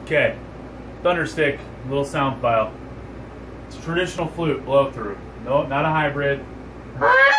Okay, Thunderstick, little sound file. It's a traditional flute blow through. No, not a hybrid.